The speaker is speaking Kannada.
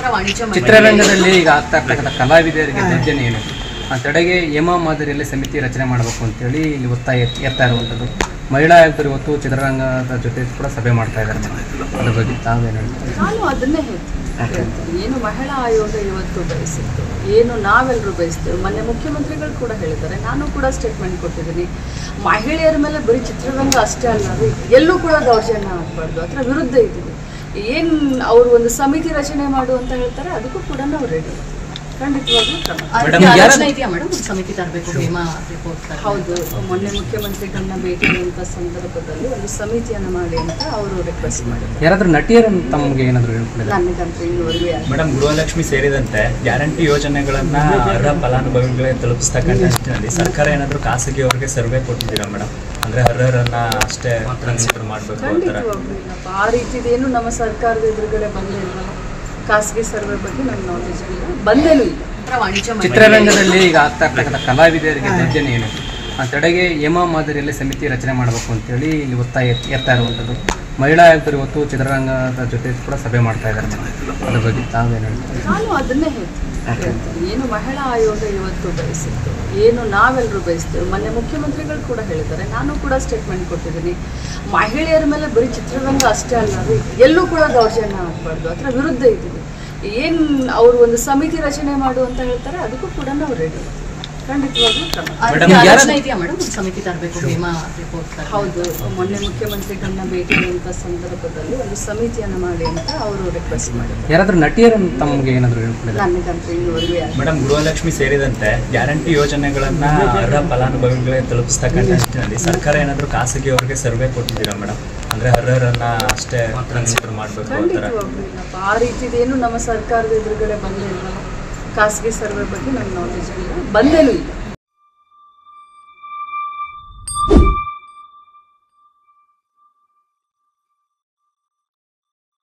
ಚಿತ್ರರಂಗದಲ್ಲಿ ಈಗ ಆಗ್ತಾ ಇರ್ತಕ್ಕಂಥ ಕಲಾವಿದರಿಗೆ ದರ್ಜನೆ ಏನು ಆ ತಡೆಗೆ ಯಮ ಮಾದರಿಯಲ್ಲಿ ಸಮಿತಿ ರಚನೆ ಮಾಡಬೇಕು ಅಂತೇಳಿ ಇಲ್ಲಿ ಒತ್ತಾಯ ಎತ್ತಾ ಇರುವಂಥದ್ದು. ಮಹಿಳಾ ಆಯುಕ್ತರು ಇವತ್ತು ಚಿತ್ರರಂಗದ ಜೊತೆ ಕೂಡ ಸಭೆ ಮಾಡ್ತಾ ಇದ್ದಾರೆ. ಅದ್ರ ಬಗ್ಗೆ ತಾವೇನು ಹೇಳ್ತಾರೆ? ನಾನು ಅದನ್ನೇ ಹೇಳ್ತೀನಿ. ಏನು ಮಹಿಳಾ ಆಯೋಗ ಇವತ್ತು ಬಯಸಿತ್ತು, ಏನು ನಾವೆಲ್ಲರೂ ಬಯಸ್ತೇವೆ. ಮೊನ್ನೆ ಮುಖ್ಯಮಂತ್ರಿಗಳು ಕೂಡ ಹೇಳಿದ್ದಾರೆ, ನಾನು ಕೂಡ ಸ್ಟೇಟ್ಮೆಂಟ್ ಕೊಟ್ಟಿದ್ದೀನಿ. ಮಹಿಳೆಯರ ಮೇಲೆ ಬರೀ ಚಿತ್ರರಂಗ ಅಷ್ಟೇ ಅಲ್ಲ, ಎಲ್ಲೂ ಕೂಡ ದೌರ್ಜನ್ಯ ಆಗಬಾರ್ದು, ಅದರ ವಿರುದ್ಧ ಇದ್ದೀವಿ. ಏನು ಅವರು ಒಂದು ಸಮಿತಿ ರಚನೆ ಮಾಡು ಅಂತ ಹೇಳ್ತಾರೆ, ಅದಕ್ಕೂ ಕೂಡ ನಾವು ರೆಡಿ. ಖಂಡಿತವಾಗ್ಲೂ ಸಮಿತಿ ತರಬೇಕು. ಹೌದು, ಮೊನ್ನೆ ಮುಖ್ಯಮಂತ್ರಿಗಳನ್ನ ಭೇಟಿ ಆದಂಥ ಸಂದರ್ಭದಲ್ಲಿ ಒಂದು ಸಮಿತಿಯನ್ನು ಮಾಡಿ ಅಂತ ಅವರು ರಿಕ್ವೆಸ್ಟ್ ಮಾಡಿದ್ದಾರೆ. ಯಾರಾದ್ರೂ ನಟಿಯರು ತಮಗೆ ಏನಾದರೂ ಹೇಳ್ತಾರೆ? ನನಗಂತೂ ಇನ್ನೂವರೆಗೂ ಮೇಡಮ್, ಗೃಹಲಕ್ಷ್ಮಿ ಸೇರಿದಂತೆ ಗ್ಯಾರಂಟಿ ಯೋಜನೆಗಳನ್ನ ಅರ್ಹ ಫಲಾನುಭವಿಗಳಿಗೆ ತಲುಪಿಸ್ತಕ್ಕಂಥ ನಿಟ್ಟಿನಲ್ಲಿ ಸರ್ಕಾರ ಏನಾದರೂ ಖಾಸಗಿಯವರಿಗೆ ಸರ್ವೆ ಕೊಟ್ಟಿದ್ದೀರಾ ಮೇಡಮ್? ಅಂದ್ರೆ ಅರ್ಹರನ್ನ ಅಷ್ಟೇ ಕನ್ಸಿಡರ್ ಮಾಡಬೇಕು. ಖಂಡಿತವಾಗ್ಲೂ ಇಲ್ಲಪ್ಪ, ಆ ರೀತಿದೇನು ನಮ್ಮ ಸರ್ಕಾರದ ಎದುರುಗಡೆ ಬಂದೇ ಇಲ್ವಲ್ಲ. ಖಾಸಗಿ ಸರ್ವೆ ಬಗ್ಗೆ ನನ್ನ ನಾಲೆಜ್ ಇಲ್ಲ, ಬಂದೇನೂ ಇಲ್ಲ. ಚಿತ್ರರಂಗದಲ್ಲಿ ಈಗ ಆಗ್ತಾ ಇರ್ತಕ್ಕಂಥ ಕಲಾವಿದರಿಗೆ ದರ್ಜನೆ ಏನು ಆ ತಡೆಗೆ ಯಮ ಮಾದರಿಯಲ್ಲಿ ಸಮಿತಿ ರಚನೆ ಮಾಡಬೇಕು ಅಂತೇಳಿ ಇಲ್ಲಿ ಒತ್ತಾಯ ಎತ್ತಾ ಇರುವಂಥದ್ದು. ಮಹಿಳಾ ಆಯುಕ್ತರು ಇವತ್ತು ಚಿತ್ರರಂಗದ ಜೊತೆ ಕೂಡ ಸಭೆ ಮಾಡ್ತಾ ಇದ್ದಾರೆ. ಅದ್ರ ಬಗ್ಗೆ ತಾವೇನು ಹೇಳ್ತಾರೆ? ನಾನು ಅದನ್ನೇ ಹೇಳ್ತೀನಿ. ಏನು ಮಹಿಳಾ ಆಯೋಗ ಇವತ್ತು ಬಯಸಿತ್ತು, ಏನು ನಾವೆಲ್ಲರೂ ಬಯಸ್ತೇವೆ. ಮೊನ್ನೆ ಮುಖ್ಯಮಂತ್ರಿಗಳು ಕೂಡ ಹೇಳಿದ್ದಾರೆ, ನಾನು ಕೂಡ ಸ್ಟೇಟ್ಮೆಂಟ್ ಕೊಟ್ಟಿದ್ದೀನಿ. ಮಹಿಳೆಯರ ಮೇಲೆ ಬರೀ ಚಿತ್ರರಂಗ ಅಷ್ಟೇ ಅಲ್ಲ, ಎಲ್ಲೂ ಕೂಡ ದೌರ್ಜನ್ಯ ಆಗಬಾರ್ದು, ಅದರ ವಿರುದ್ಧ ಇದ್ದೀವಿ. ಏನು ಅವರು ಒಂದು ಸಮಿತಿ ರಚನೆ ಮಾಡು ಅಂತ ಹೇಳ್ತಾರೆ, ಅದಕ್ಕೂ ಕೂಡ ನಾವು ರೆಡಿ. ಖಂಡಿತವಾಗ್ಲೂ ಸಮಿತಿ ತರಬೇಕು. ಹೌದು, ಮೊನ್ನೆ ಮುಖ್ಯಮಂತ್ರಿಗಳನ್ನ ಭೇಟಿ ಆದಂಥ ಸಂದರ್ಭದಲ್ಲಿ ಒಂದು ಸಮಿತಿಯನ್ನು ಮಾಡಿ ಅಂತ ಅವರು ರಿಕ್ವೆಸ್ಟ್ ಮಾಡಿದ್ದಾರೆ. ಯಾರಾದ್ರೂ ನಟಿಯರು ತಮಗೆ ಏನಾದರೂ ಹೇಳ್ತಾರೆ? ನನಗಂತೂ ಇನ್ನೂವರೆಗೂ ಮೇಡಮ್, ಗೃಹಲಕ್ಷ್ಮಿ ಸೇರಿದಂತೆ ಗ್ಯಾರಂಟಿ ಯೋಜನೆಗಳನ್ನ ಅರ್ಹ ಫಲಾನುಭವಿಗಳಿಗೆ ತಲುಪಿಸ್ತಕ್ಕಂಥ ನಿಟ್ಟಿನಲ್ಲಿ ಸರ್ಕಾರ ಏನಾದರೂ ಖಾಸಗಿಯವರಿಗೆ ಸರ್ವೆ ಕೊಟ್ಟಿದ್ದೀರಾ ಮೇಡಮ್? ಅಂದ್ರೆ ಅರ್ಹರನ್ನ ಅಷ್ಟೇ ಕನ್ಸಿಡರ್ ಮಾಡಬೇಕು. ಖಂಡಿತವಾಗ್ಲೂ ಇಲ್ಲಪ್ಪ, ಆ ರೀತಿದೇನು ನಮ್ಮ ಸರ್ಕಾರದ ಎದುರುಗಡೆ ಬಂದೇ ಇಲ್ವಲ್ಲ. ಖಾಸಗಿ ಸರ್ವೆ ಬಗ್ಗೆ ನನ್ನ ನಾಲೆಜ್ ಇಲ್ಲ, ಬಂದೇನೂ ಇಲ್ಲ.